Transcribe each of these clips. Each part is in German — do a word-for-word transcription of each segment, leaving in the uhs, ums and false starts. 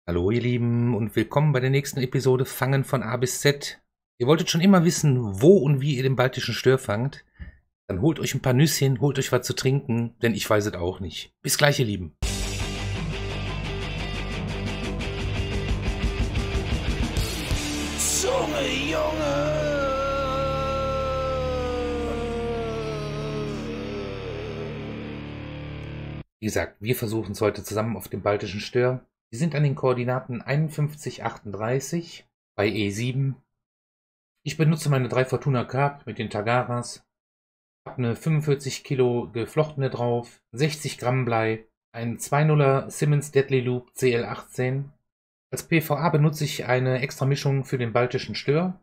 Hallo ihr Lieben und willkommen bei der nächsten Episode Fangen von A bis Z. Ihr wolltet schon immer wissen, wo und wie ihr den baltischen Stör fangt? Dann holt euch ein paar Nüsschen, holt euch was zu trinken, denn ich weiß es auch nicht. Bis gleich, ihr Lieben. Junge, Junge! Wie gesagt, wir versuchen es heute zusammen auf dem baltischen Stör. Wir sind an den Koordinaten einundfünfzig achtunddreißig bei E sieben. Ich benutze meine drei Fortuna Carp mit den Tagaras. Habe eine fünfundvierzig Kilo geflochtene drauf, sechzig Gramm Blei, einen zwei nuller Simmons Deadly Loop C L achtzehn. Als P V A benutze ich eine extra Mischung für den baltischen Stör.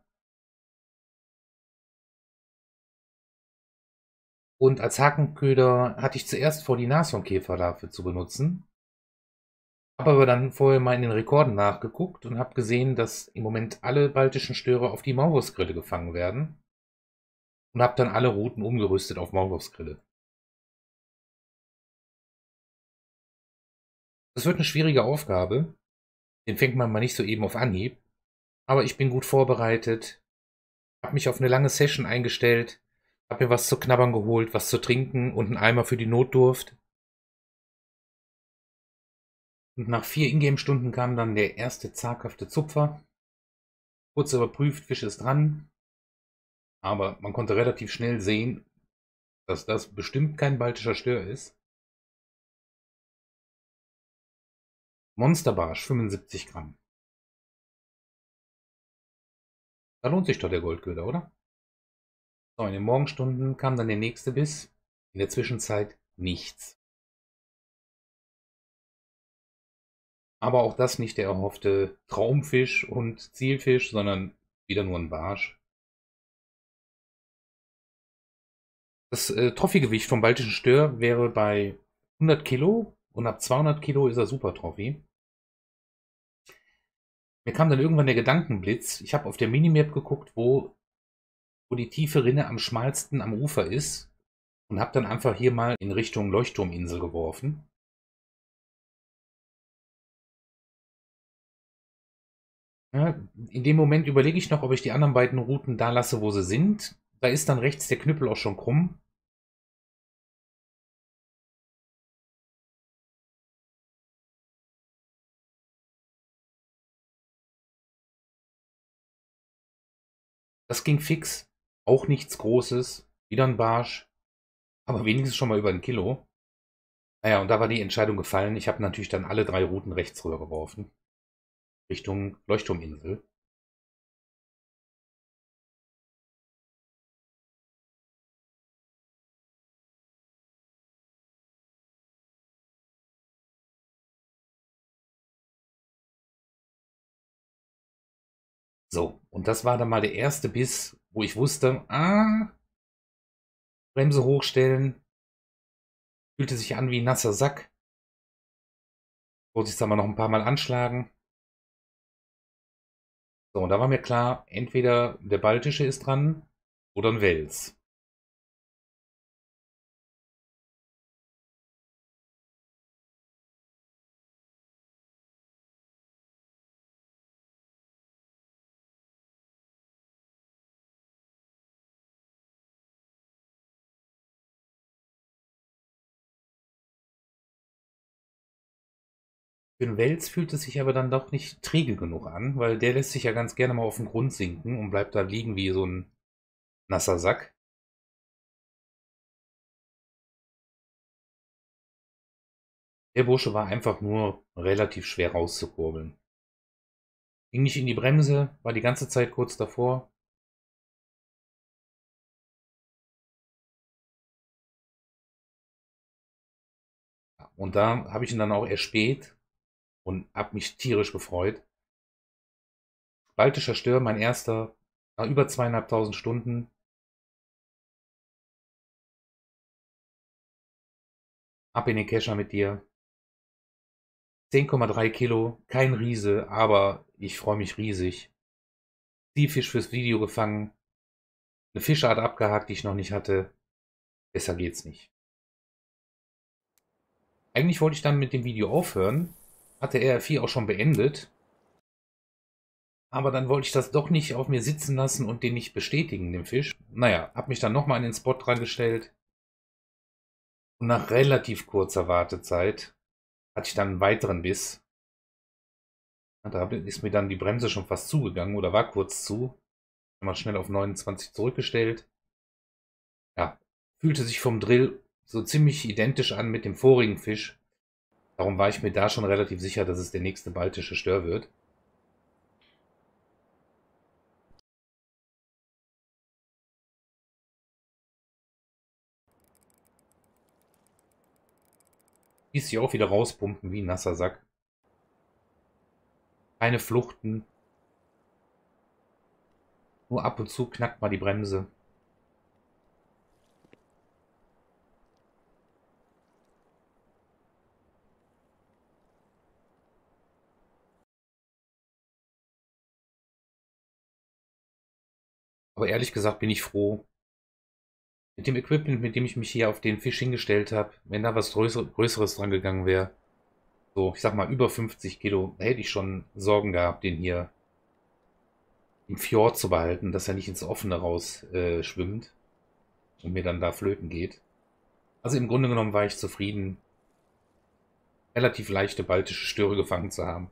Und als Hakenköder hatte ich zuerst vor, die Nashornkäferlarve zu benutzen. Habe aber dann vorher mal in den Rekorden nachgeguckt und habe gesehen, dass im Moment alle baltischen Störe auf die Maulwurfsgrille gefangen werden. Und habe dann alle Routen umgerüstet auf Maulwurfsgrille. Das wird eine schwierige Aufgabe. Den fängt man mal nicht so eben auf Anhieb. Aber ich bin gut vorbereitet. Habe mich auf eine lange Session eingestellt. Habe mir was zu knabbern geholt, was zu trinken und einen Eimer für die Notdurft. Und nach vier Ingame-Stunden kam dann der erste zaghafte Zupfer. Kurz überprüft, Fisch ist dran. Aber man konnte relativ schnell sehen, dass das bestimmt kein baltischer Stör ist. Monsterbarsch, fünfundsiebzig Gramm. Da lohnt sich doch der Goldköder, oder? So, in den Morgenstunden kam dann der nächste Biss. In der Zwischenzeit nichts. Aber auch das nicht der erhoffte Traumfisch und Zielfisch, sondern wieder nur ein Barsch. Das äh, Trophygewicht vom baltischen Stör wäre bei hundert Kilo und ab zweihundert Kilo ist er super Trophy. Mir kam dann irgendwann der Gedankenblitz. Ich habe auf der Minimap geguckt, wo, wo die tiefe Rinne am schmalsten am Ufer ist und habe dann einfach hier mal in Richtung Leuchtturminsel geworfen. Ja, in dem Moment überlege ich noch, ob ich die anderen beiden Routen da lasse, wo sie sind. Da ist dann rechts der Knüppel auch schon krumm. Das ging fix. Auch nichts Großes. Wieder ein Barsch. Aber wenigstens schon mal über ein Kilo. Naja, und da war die Entscheidung gefallen. Ich habe natürlich dann alle drei Routen rechts rüber geworfen. Richtung Leuchtturminsel. So, und das war dann mal der erste Biss, wo ich wusste, ah, Bremse hochstellen. Fühlte sich an wie ein nasser Sack. Wollte ich es aber noch ein paar Mal anschlagen. So, und da war mir klar, entweder der baltische ist dran oder ein Wels. Für 'n Wels fühlt es sich aber dann doch nicht träge genug an, weil der lässt sich ja ganz gerne mal auf den Grund sinken und bleibt da liegen wie so ein nasser Sack. Der Bursche war einfach nur relativ schwer rauszukurbeln. Ging nicht in die Bremse, war die ganze Zeit kurz davor. Und da habe ich ihn dann auch erspäht und habe mich tierisch gefreut. Baltischer Stör, mein erster, nach über zweieinhalbtausend Stunden. Ab in den Kescher mit dir. zehn Komma drei Kilo, kein Riese, aber ich freue mich riesig. Zielfisch fürs Video gefangen. Eine Fischart abgehakt, die ich noch nicht hatte. Besser geht's nicht. Eigentlich wollte ich dann mit dem Video aufhören, hatte R vier auch schon beendet. Aber dann wollte ich das doch nicht auf mir sitzen lassen und den nicht bestätigen, den Fisch. Naja, habe mich dann nochmal an den Spot dran gestellt. Und nach relativ kurzer Wartezeit hatte ich dann einen weiteren Biss. Da ist mir dann die Bremse schon fast zugegangen oder war kurz zu. Mal schnell auf neunundzwanzig zurückgestellt. Ja, fühlte sich vom Drill so ziemlich identisch an mit dem vorigen Fisch. Darum war ich mir da schon relativ sicher, dass es der nächste baltische Stör wird. Ließ sich auch wieder rauspumpen wie ein nasser Sack. Keine Fluchten. Nur ab und zu knackt mal die Bremse. Aber ehrlich gesagt bin ich froh. Mit dem Equipment, mit dem ich mich hier auf den Fisch hingestellt habe, wenn da was Größeres dran gegangen wäre, so, ich sag mal, über fünfzig Kilo, da hätte ich schon Sorgen gehabt, den hier im Fjord zu behalten, dass er nicht ins Offene raus äh, schwimmt und mir dann da flöten geht. Also im Grunde genommen war ich zufrieden, relativ leichte baltische Störe gefangen zu haben.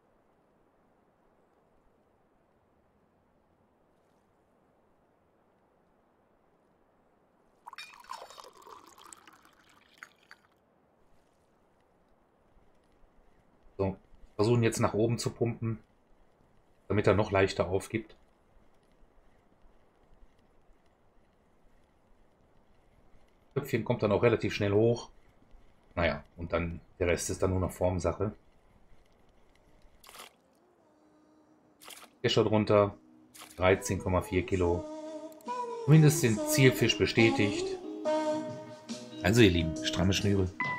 So, versuchen jetzt nach oben zu pumpen, damit er noch leichter aufgibt. Köpfchen kommt dann auch relativ schnell hoch. Naja, und dann der Rest ist dann nur noch Formsache. Kescher drunter, dreizehn Komma vier Kilo. Zumindest den Zielfisch bestätigt. Also ihr Lieben, stramme Schnüre.